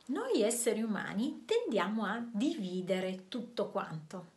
Noi esseri umani tendiamo a dividere tutto quanto.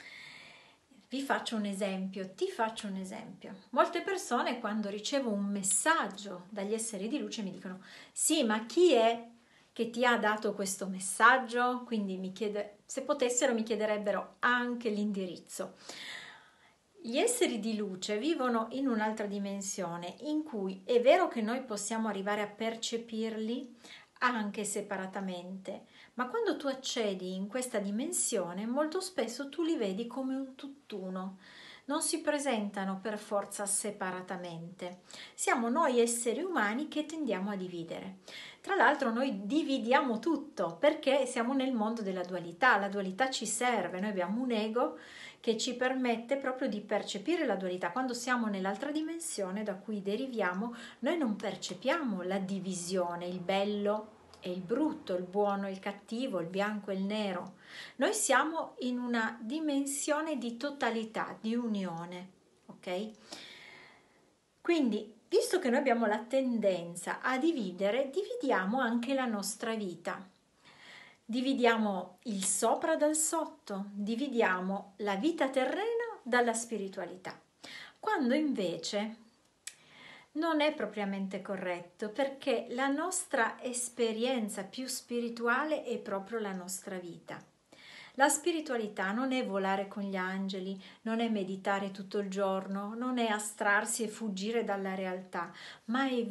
Vi faccio un esempio, ti faccio un esempio. Molte persone quando ricevo un messaggio dagli esseri di luce mi dicono: sì, ma chi è che ti ha dato questo messaggio? Quindi se potessero mi chiederebbero anche l'indirizzo. Gli esseri di luce vivono in un'altra dimensione in cui è vero che noi possiamo arrivare a percepirli anche separatamente, ma quando tu accedi in questa dimensione molto spesso tu li vedi come un tutt'uno, non si presentano per forza separatamente. Siamo noi esseri umani che tendiamo a dividere. Tra l'altro noi dividiamo tutto perché siamo nel mondo della dualità, la dualità ci serve, noi abbiamo un ego che ci permette proprio di percepire la dualità. Quando siamo nell'altra dimensione da cui deriviamo, noi non percepiamo la divisione, il bello e il brutto, il buono e il cattivo, il bianco e il nero. Noi siamo in una dimensione di totalità, di unione, ok? Quindi, visto che noi abbiamo la tendenza a dividere, dividiamo anche la nostra vita. Dividiamo il sopra dal sotto, dividiamo la vita terrena dalla spiritualità, quando invece non è propriamente corretto, perché la nostra esperienza più spirituale è proprio la nostra vita. La spiritualità non è volare con gli angeli, non è meditare tutto il giorno, non è astrarsi e fuggire dalla realtà, ma è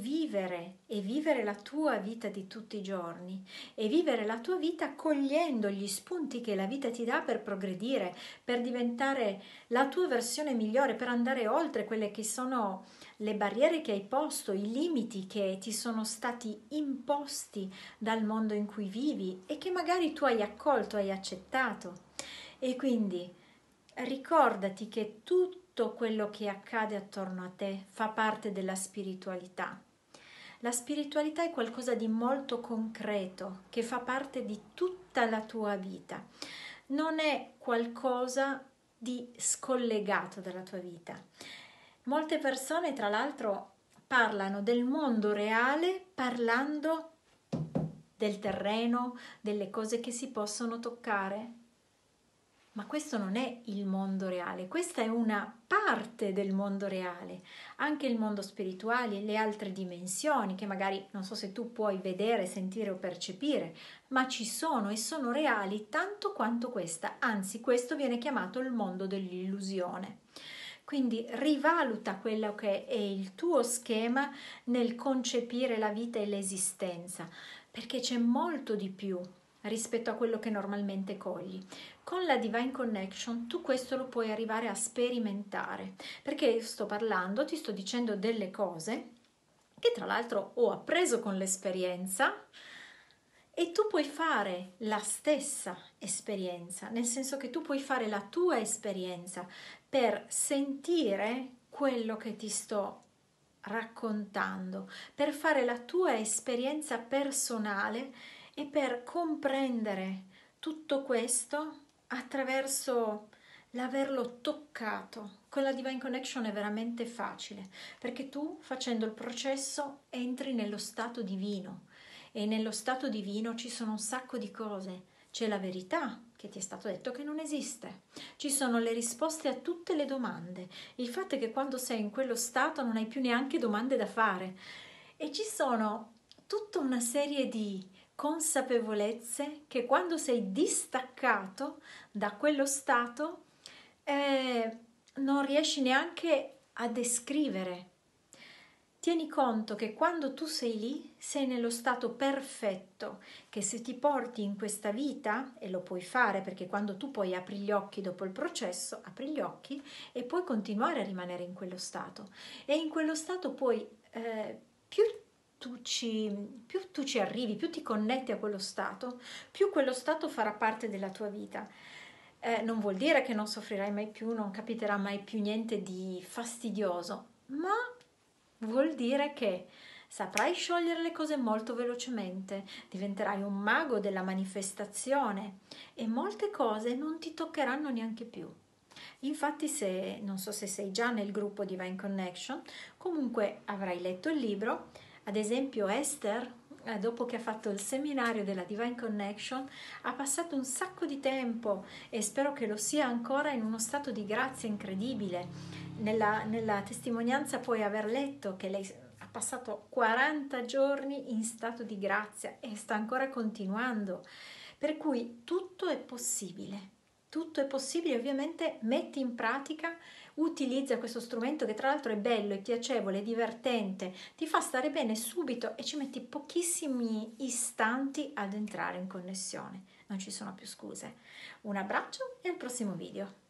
vivere la tua vita di tutti i giorni e vivere la tua vita cogliendo gli spunti che la vita ti dà per progredire, per diventare la tua versione migliore, per andare oltre quelle che sono le barriere che hai posto, i limiti che ti sono stati imposti dal mondo in cui vivi e che magari tu hai accolto, hai accettato. E quindi ricordati che tutto quello che accade attorno a te fa parte della spiritualità. La spiritualità è qualcosa di molto concreto che fa parte di tutta la tua vita. Non è qualcosa di scollegato dalla tua vita. Molte persone, tra l'altro, parlano del mondo reale parlando del terreno, delle cose che si possono toccare. Ma questo non è il mondo reale, questa è una parte del mondo reale, anche il mondo spirituale, le altre dimensioni che magari non so se tu puoi vedere, sentire o percepire, ma ci sono e sono reali tanto quanto questa, anzi questo viene chiamato il mondo dell'illusione. Quindi rivaluta quello che è il tuo schema nel concepire la vita e l'esistenza, perché c'è molto di più rispetto a quello che normalmente cogli. Con la Divine Connection tu questo lo puoi arrivare a sperimentare, perché io sto parlando, ti sto dicendo delle cose che tra l'altro ho appreso con l'esperienza e tu puoi fare la stessa esperienza, nel senso che tu puoi fare la tua esperienza per sentire quello che ti sto raccontando, per fare la tua esperienza personale e per comprendere tutto questo attraverso l'averlo toccato. Con la Divine Connection è veramente facile, perché tu facendo il processo entri nello stato divino e nello stato divino ci sono un sacco di cose. C'è la verità che ti è stato detto che non esiste. Ci sono le risposte a tutte le domande. Il fatto è che quando sei in quello stato non hai più neanche domande da fare. E ci sono tutta una serie di consapevolezze che quando sei distaccato da quello stato non riesci neanche a descrivere. Tieni conto che quando tu sei lì sei nello stato perfetto, che se ti porti in questa vita, e lo puoi fare perché quando tu poi apri gli occhi dopo il processo, apri gli occhi e puoi continuare a rimanere in quello stato. E in quello stato poi più più tu ci arrivi, più ti connetti a quello stato farà parte della tua vita. Non vuol dire che non soffrirai mai più, non capiterà mai più niente di fastidioso, ma vuol dire che saprai sciogliere le cose molto velocemente, diventerai un mago della manifestazione e molte cose non ti toccheranno neanche più. Infatti, non so se sei già nel gruppo Divine Connection, comunque avrai letto il libro. Ad esempio Esther dopo che ha fatto il seminario della Divine Connection, ha passato un sacco di tempo e spero che lo sia ancora in uno stato di grazia incredibile. Nella testimonianza puoi aver letto che lei ha passato 40 giorni in stato di grazia e sta ancora continuando, per cui tutto è possibile. Tutto è possibile, ovviamente metti in pratica, utilizza questo strumento che tra l'altro è bello, è piacevole, è divertente, ti fa stare bene subito e ci metti pochissimi istanti ad entrare in connessione. Non ci sono più scuse. Un abbraccio e al prossimo video.